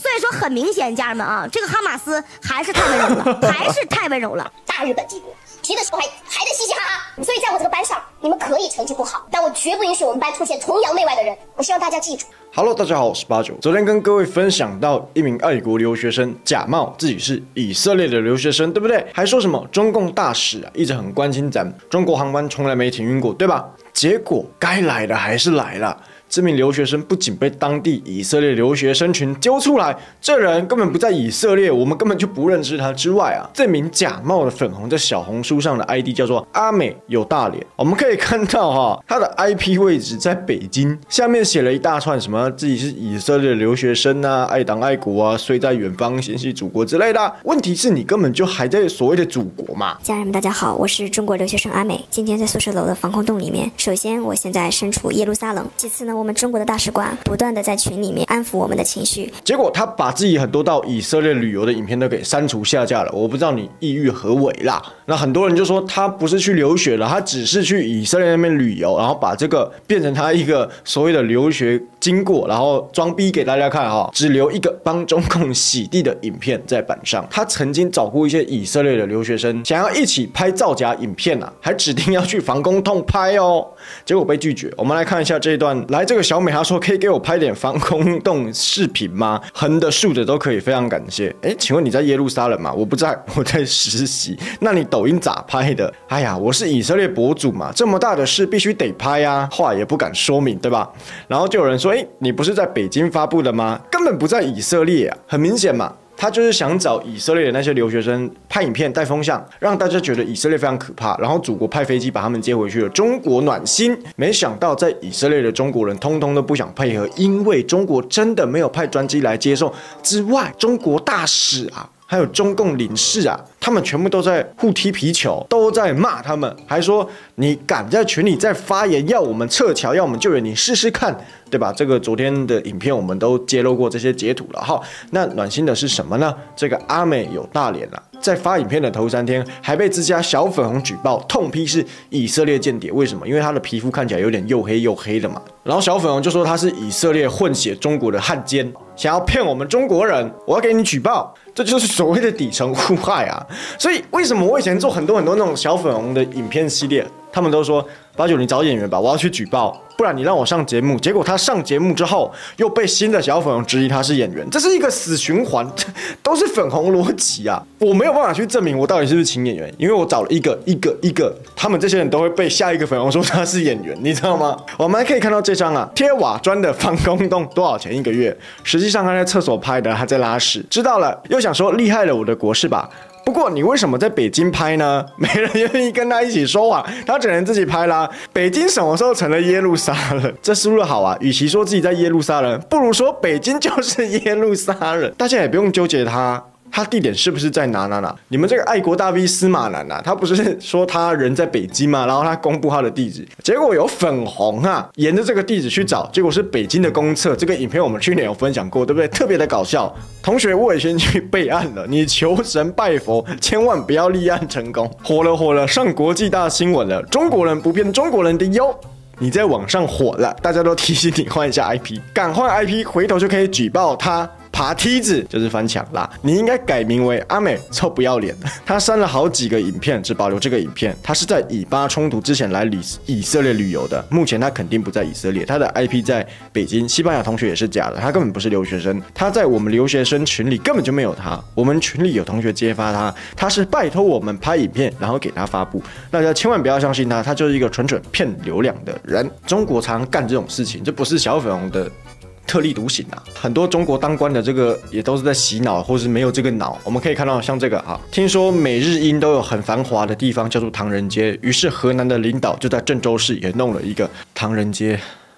所以说很明显，家人们啊，这个哈马斯还是太温柔了，还是太温柔了。 大日本帝国提的时候还得嘻嘻哈哈，所以在我这个班上，你们可以成绩不好，但我绝不允许我们班出现崇洋媚外的人。我希望大家记住。 Hello， 大家好，我是89。昨天跟各位分享到一名爱国留学生假冒自己是以色列的留学生，对不对？还说什么中共大使一直很关心咱们中国航班从来没停运过，对吧？结果该来的还是来了。这名留学生不仅被当地以色列留学生群揪出来，这人根本不在以色列，我们根本就不认识他之外这名假冒的粉红在小红书上的 ID 叫做阿美有大脸。我们可以看到他的 IP 位置在北京，下面写了一大串什么自己是以色列的留学生爱党爱国虽在远方心系祖国之类的。问题是你根本就还在所谓的祖国嘛。 家人们大家好，我是中国留学生阿美，今天在宿舍楼的防空洞里面。首先我现在身处耶路撒冷，其次呢，我们中国的大使馆不断的在群里面安抚我们的情绪， 结果他把自己很多到以色列旅游的影片都给删除下架了。我不知道你意欲何为啦。那很多人就说他不是去留学了，他只是去以色列那边旅游，然后把这个变成他一个所谓的留学经过，然后装逼给大家看只留一个帮中共洗地的影片在板上。他曾经找过一些以色列的留学生，想要一起拍造假影片还指定要去防空洞拍结果被拒绝。我们来看一下这一段。来，这个小美她说可以给我拍点防空洞视频吗？横的竖的都可以，非常感谢。请问你在耶路撒冷吗？我不在，我在实习。那你抖音咋拍的？哎呀，我是以色列博主嘛，这么大的事必须得拍话也不敢说明，对吧？然后就有人说，你不是在北京发布的吗？根本不在以色列很明显嘛。他就是想找以色列的那些留学生拍影片带风向，让大家觉得以色列非常可怕，然后祖国派飞机把他们接回去了，中国暖心。没想到在以色列的中国人通通都不想配合，因为中国真的没有派专机来接送之外，中国大使还有中共领事他们全部都在互踢皮球，都在骂他们，还说你敢在群里再发言，要我们撤侨，要我们救援，你试试看，对吧？这个昨天的影片我们都揭露过这些截图了那暖心的是什么呢？这个阿美有大脸在发影片的头3天还被自家小粉红举报，痛批是以色列间谍。为什么？因为他的皮肤看起来有点又黑又黑的嘛。然后小粉红就说他是以色列混血中国的汉奸，想要骗我们中国人，我要给你举报。这就是所谓的底层互害所以为什么我以前做很多那种小粉红的影片系列，他们都说89你找演员吧，我要去举报，不然你让我上节目。结果他上节目之后又被新的小粉红质疑他是演员，这是一个死循环，都是粉红逻辑我没有办法去证明我到底是不是请演员，因为我找了一个，他们这些人都会被下一个粉红说他是演员，你知道吗？我们还可以看到这张贴瓦砖的防空洞多少钱1个月？实际上他在厕所拍的，他在拉屎。知道了，又想说厉害了我的国是吧？不过你为什么在北京拍呢？没人愿意跟他一起说话，他只能自己拍啦。北京什么时候成了耶路撒冷？这思路好与其说自己在耶路撒冷，不如说北京就是耶路撒冷。大家也不用纠结他地点是不是在哪？你们这个爱国大 V 司马南他不是说他人在北京吗？然后他公布他的地址，结果有粉红沿着这个地址去找，结果是北京的公厕。这个影片我们去年有分享过，对不对？特别的搞笑。同学我也先去备案了，你求神拜佛，千万不要立案成功。火了，上国际大新闻了，中国人不骗中国人的哟。你在网上火了，大家都提醒你换一下 IP， 赶换 IP， 回头就可以举报他。爬梯子就是翻墙啦，你应该改名为阿美臭不要脸。他删了好几个影片，只保留这个影片。他是在以巴冲突之前来以色列旅游的，目前他肯定不在以色列，他的 IP 在北京。西班牙同学也是假的，他根本不是留学生，他在我们留学生群里根本就没有他，我们群里有同学揭发他是拜托我们拍影片，然后给他发布。大家千万不要相信他就是一个纯骗流量的人。中国常干这种事情，这不是小粉红的特立独行很多中国当官的这个也都是在洗脑，或是没有这个脑。我们可以看到像这个听说美日英都有很繁华的地方叫做唐人街，于是河南的领导就在郑州市也弄了一个唐人街。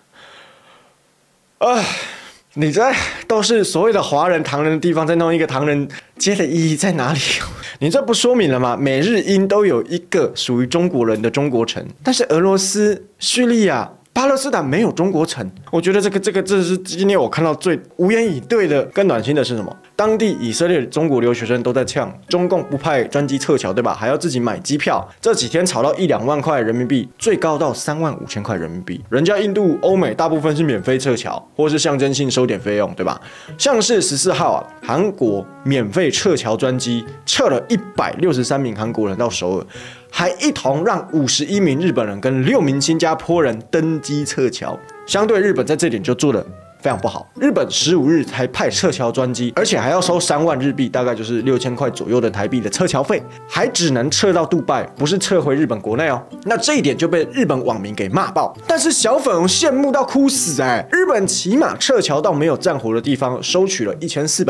你在都是所谓的华人唐人的地方再弄一个唐人街的意义在哪里？你这不说明了吗？美日英都有一个属于中国人的中国城，但是俄罗斯、叙利亚、 巴勒斯坦没有中国城。我觉得这是今天我看到最无言以对的、更暖心的是什么？当地以色列中国留学生都在呛中共不派专机撤侨，对吧？还要自己买机票。这几天炒到1-2万块人民币，最高到35000块人民币。人家印度、欧美大部分是免费撤侨，或是象征性收点费用，对吧？像是14号啊，韩国免费撤侨专机撤了163名韩国人到首尔，还一同让51名日本人跟6名新加坡人登机撤侨。相对日本在这点就做得非常不好。日本15日才派撤侨专机，而且还要收3万日币，大概就是6000块左右的台币的撤侨费，还只能撤到杜拜，不是撤回日本国内哦。那这一点就被日本网民给骂爆。但是小粉红羡慕到哭死日本起码撤侨到没有战火的地方，收取了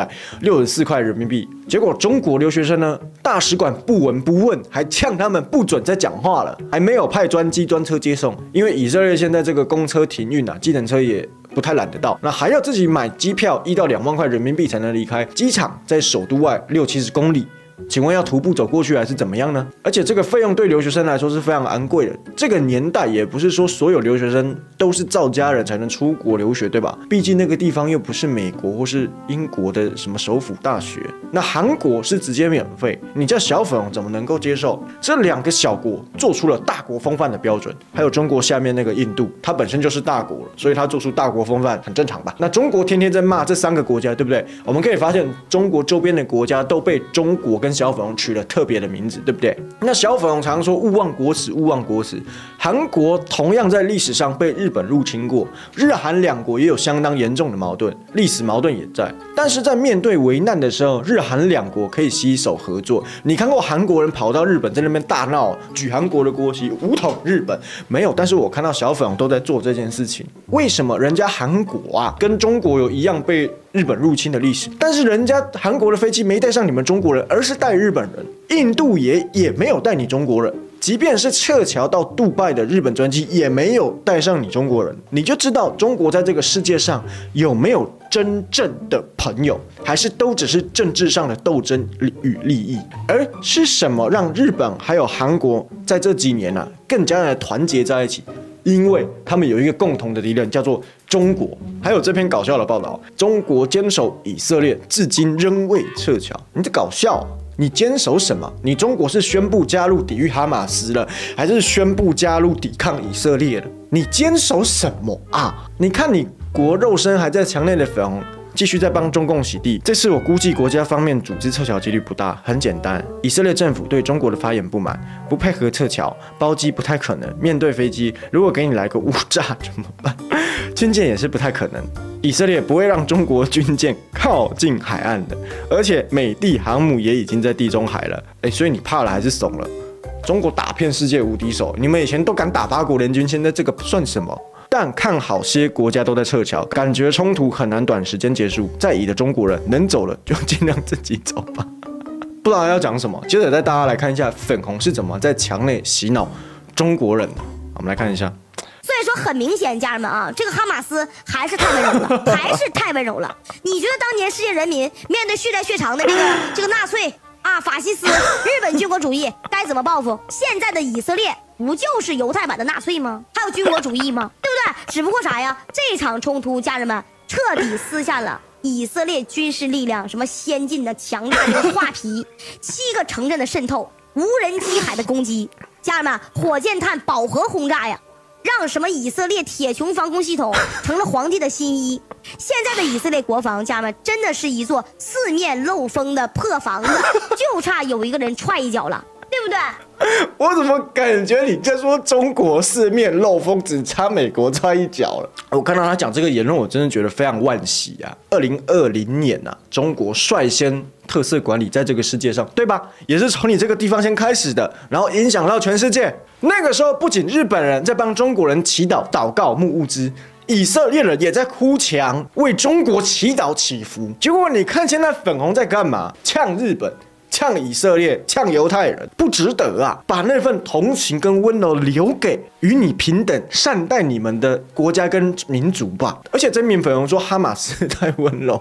1464块人民币。结果中国留学生呢，大使馆不闻不问，还呛他们不准再讲话了，还没有派专机专车接送，因为以色列现在这个公车停运啊，计程车也不太懒得到，那还要自己买机票1到2万块人民币才能离开机场，在首都外60-70公里。请问要徒步走过去还是怎么样呢？而且这个费用对留学生来说是非常昂贵的。这个年代也不是说所有留学生都是照家人才能出国留学，对吧？毕竟那个地方又不是美国或是英国的什么首府大学。那韩国是直接免费，你叫小粉红怎么能够接受？这2个小国做出了大国风范的标准。还有中国下面那个印度，它本身就是大国了，所以它做出大国风范很正常吧？那中国天天在骂这3个国家，对不对？我们可以发现中国周边的国家都被中国跟小粉红取了特别的名字，对不对？那小粉红常说勿忘国耻，勿忘国耻。韩国同样在历史上被日本入侵过，日韩2国也有相当严重的矛盾，历史矛盾也在。但是在面对危难的时候，日韩2国可以携手合作。你看过韩国人跑到日本在那边大闹，举韩国的国旗，武统日本？没有。但是我看到小粉红都在做这件事情。为什么人家韩国啊，跟中国有一样被日本入侵的历史，但是人家韩国的飞机没带上你们中国人，而是带日本人。印度也没有带你中国人，即便是撤侨到杜拜的日本专机，也没有带上你中国人。你就知道中国在这个世界上有没有真正的朋友，还是都只是政治上的斗争与利益？而是什么让日本还有韩国在这几年啊更加的团结在一起？因为他们有一个共同的敌人，叫做中国。还有这篇搞笑的报道，中国坚守以色列，至今仍未撤侨。你这搞笑，你坚守什么？你中国是宣布加入抵御哈马斯了，还是宣布加入抵抗以色列了？你坚守什么啊？你看你国肉身还在墙内的粉红，继续在帮中共洗地。这次我估计国家方面组织撤侨几率不大，很简单，以色列政府对中国的发言不满，不配合撤侨，包机不太可能。面对飞机，如果给你来个误炸怎么办？军舰也是不太可能。以色列不会让中国军舰靠近海岸的，而且美帝航母也已经在地中海了。所以你怕了还是怂了？中国打遍世界无敌手，你们以前都敢打8国联军，现在这个算什么？但看好些国家都在撤侨，感觉冲突很难短时间结束。在意的中国人能走了就尽量自己走吧。不知道要讲什么，接着带大家来看一下粉红是怎么在墙内洗脑中国人的。我们来看一下。 所以说很明显，家人们啊，这个哈马斯还是太温柔了，还是太温柔了。你觉得当年世界人民面对血债血偿的这个纳粹啊、法西斯、日本军国主义该怎么报复？现在的以色列不就是犹太版的纳粹吗？还有军国主义吗？对不对？只不过啥呀？这场冲突，家人们彻底撕下了以色列军事力量什么先进的、强大的画皮，7个城镇的渗透，无人机海的攻击，家人们，火箭弹饱和轰炸呀！让什么以色列铁穹防空系统成了皇帝的新衣。现在的以色列国防，家人们真的是一座四面漏风的破房子，就差有一个人踹一脚了，对不对？ 我怎么感觉你在说中国四面漏风，只差美国踹一脚了？我看到他讲这个言论，我真的觉得非常惋惜啊！2020年啊，中国率先特色管理在这个世界上，对吧？也是从你这个地方先开始的，然后影响到全世界。那个时候，不仅日本人在帮中国人祈祷、祷告、募物资，以色列人也在哭墙，为中国祈祷祈福。结果你看现在粉红在干嘛？呛日本。呛以色列，呛犹太人，不值得啊！把那份同情跟温柔留给与你平等、善待你们的国家跟民族吧。而且真名粉红说哈马斯太温柔，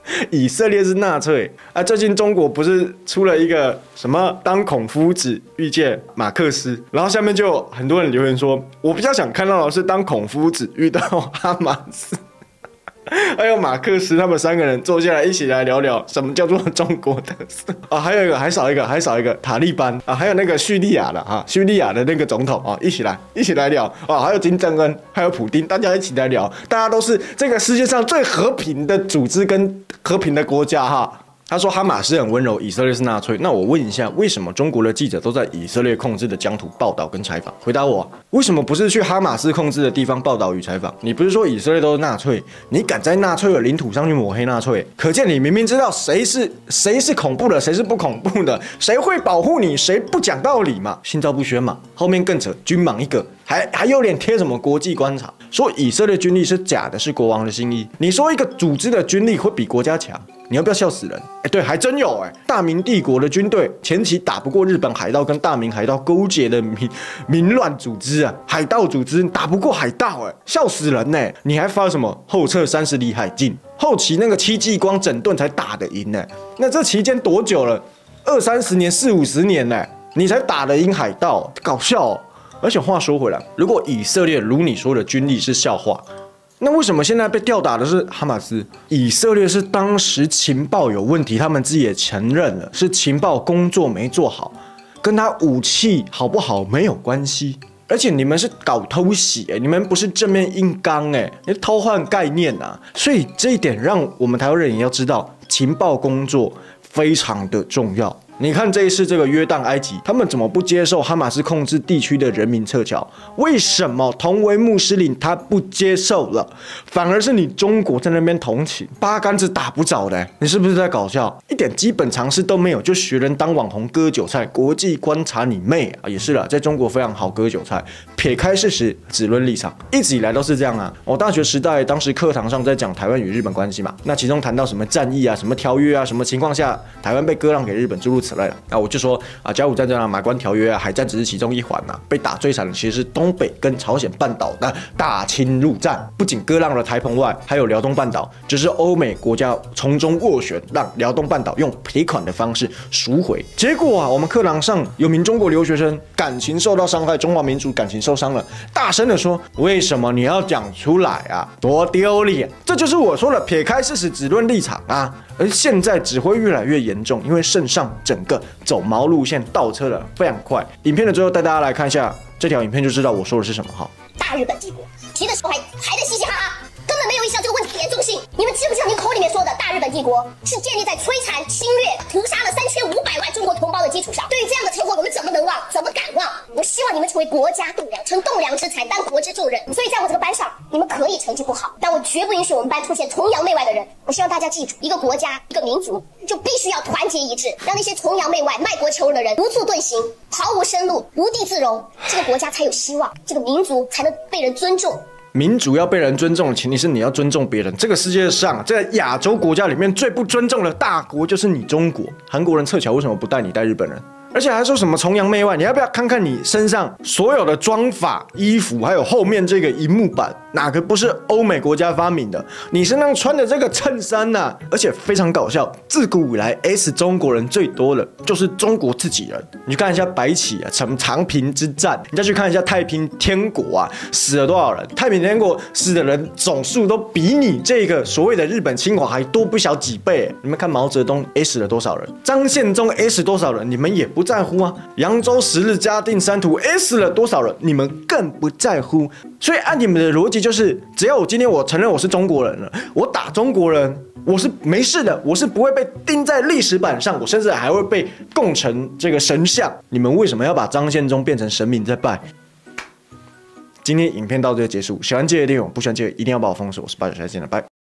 以色列是纳粹啊！最近中国不是出了一个什么当孔夫子遇见马克思，然后下面就有很多人留言说，我比较想看到的是当孔夫子遇到哈马斯。还有马克思他们3个人坐下来一起来聊聊什么叫做中国特色啊，还有一个还少一个塔利班啊，还有那个叙利亚的叙利亚的那个总统啊，一起来聊啊，还有金正恩，还有普丁，大家一起来聊，大家都是这个世界上最和平的组织跟和平的国家哈。他说哈马斯很温柔，以色列是纳粹。那我问一下，为什么中国的记者都在以色列控制的疆土报道跟采访？回答我，为什么不是去哈马斯控制的地方报道与采访？你不是说以色列都是纳粹，你敢在纳粹的领土上去抹黑纳粹？可见你明明知道谁是恐怖的，谁是不恐怖的，谁会保护你，谁不讲道理嘛？心照不宣嘛。后面更扯，军盲一个，还有脸贴什么国际观察？说以色列军力是假的，是国王的心意。你说一个组织的军力会比国家强？你要不要笑死人？对，还真有大明帝国的军队前期打不过日本海盗跟大明海盗勾结的民乱组织啊，海盗组织打不过海盗笑死人你还发什么后撤30里海进？后期那个戚继光整顿才打得赢那这期间多久了？20-30年、40-50年你才打得赢海盗，搞笑而且话说回来，如果以色列如你说的军力是笑话，那为什么现在被吊打的是哈马斯？以色列是当时情报有问题，他们自己也承认了，是情报工作没做好，跟他武器好不好没有关系。而且你们是搞偷袭你们不是正面硬刚你偷换概念啊！所以这一点让我们台湾人也要知道，情报工作非常的重要。你看这一次这个约旦、埃及，他们怎么不接受哈马斯控制地区的人民撤侨？为什么同为穆斯林他不接受了，反而是你中国在那边同情，八竿子打不着的你是不是在搞笑？一点基本常识都没有，就学人当网红割韭菜，国际观察你妹啊！也是啦，在中国非常好割韭菜，撇开事实，只论立场，一直以来都是这样啊。我大学时代当时课堂上在讲台湾与日本关系嘛，那其中谈到什么战役啊、什么条约啊、什么情况下台湾被割让给日本，诸如此类的。我就说甲午战争马关条约海战只是其中一环被打最惨的其实是东北跟朝鲜半岛的大侵入战，不仅割让了台澎外，还有辽东半岛，只是欧美国家从中斡旋，让辽东半岛用赔款的方式赎回。结果我们课堂上有名中国留学生感情受到伤害，中华民族感情受伤了，大声的说：为什么你要讲出来啊？多丢脸！这就是我说的撇开事实，只论立场啊！而现在只会越来越严重，因为圣上整个走毛路线倒车了非常快。影片的最后带大家来看一下这条影片，就知道我说的是什么哈。 大日本帝国提的时候还在嘻嘻哈哈，根本没有意识到这个问题严重性。你们知不知道您口里面说的大日本帝国是建立在摧残、侵略、屠杀了3500万中国同胞的基础上？对于这样的成果，我们怎么能忘？怎么敢忘？我希望你们成为国家栋梁，成栋梁之才，当国之重任。所以在我这个班上，你们可以成绩不好，但我绝不允许我们班出现崇洋媚外的人。我希望大家记住，一个国家、一个民族就必须要团结一致，让那些崇洋媚外、卖国求荣的人如醋遁形，毫无生路，无地自容，这个国家才有希望，这个民族才能被人尊重。 民主要被人尊重的前提是你要尊重别人。这个世界上，在亚洲国家里面最不尊重的大国就是你中国。韩国人撤侨为什么不带你带日本人？而且还说什么崇洋媚外？你要不要看看你身上所有的装法、衣服，还有后面这个萤幕板，哪个不是欧美国家发明的？你身上穿的这个衬衫啊，而且非常搞笑，自古以来 S 中国人最多的就是中国自己人。你去看一下白起啊，长平之战，你再去看一下太平天国啊，死了多少人？太平天国死的人总数都比你这个所谓的日本侵华还多不小几倍。你们看毛泽东 S 了多少人？张献忠 S 多少人？你们也不在乎啊！扬州10日嘉定3屠 S 了多少人？你们更不在乎。所以按你们的逻辑就是，只要我今天我承认我是中国人了，我打中国人，我是没事的，我是不会被钉在历史板上，我甚至还会被供成这个神像。你们为什么要把张献忠变成神明在拜？今天影片到这就结束，喜欢记得订阅，不喜欢记得一定要把我封锁。我是89，下次见了，拜。